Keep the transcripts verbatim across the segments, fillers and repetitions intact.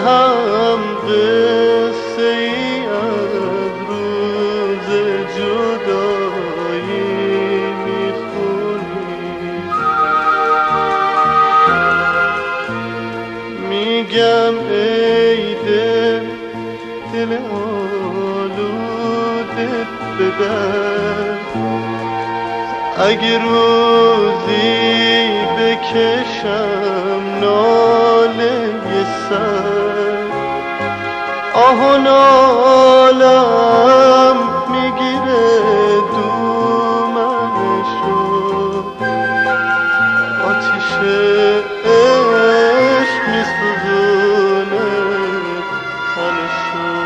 هم قصه ای از روز جدایی میخونی. میگم ای دل دل آلوده بدر، اگه روزی بکشم ناله یه سر، آه و نالم میگیره دومنشو، آتیش عشق میسوزونه تنشو.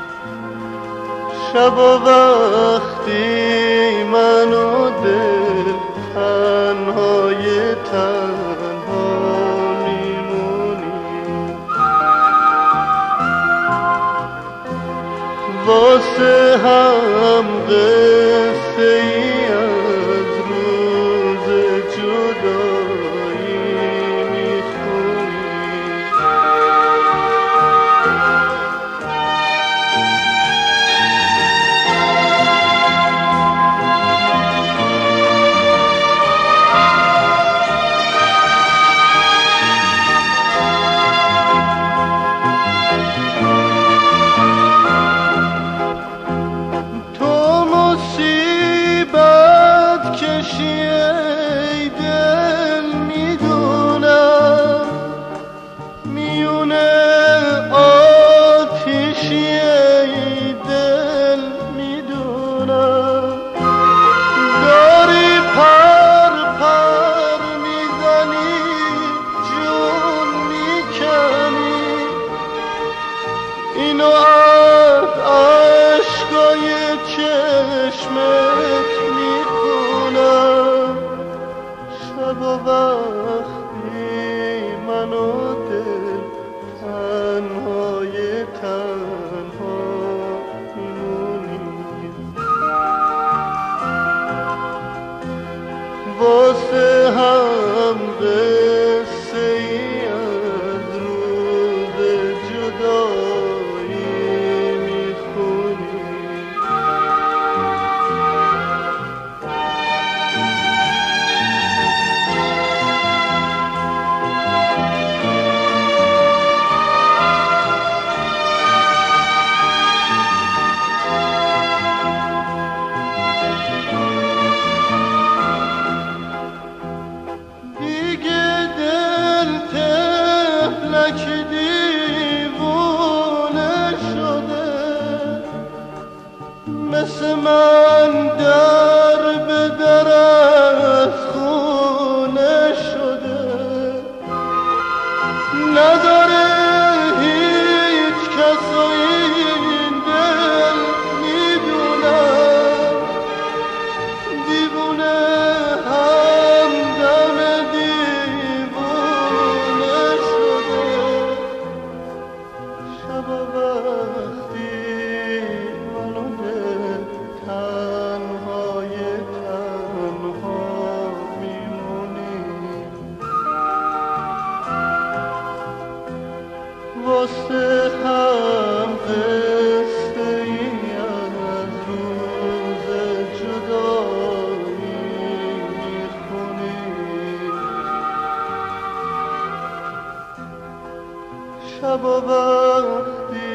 شبا وقتی من و دل تنهای تنها میمونیم، واسه هم قصه ای از روز جدایی میخونیم. ای دل میدونم میونه آتیشی، ای دل میدونم داری پر پر میزنی جون میکنی، اینو از عشقای چشمت میخونم. شبا وقتی من و دل تنهای تنها میمونیم، واسه هم قصه ای از روز جدایی میخونیم. که دیوونه شده مثل من، در به در از خونه شده، نداره هیچ کس و این دل میدونم، دیوونه همدم دیوونه شده. شبا وقتی من و دل تنهای تنها میمونیم، واسه هم قصه ای از روز جدایی میخونیم. شبا وقتی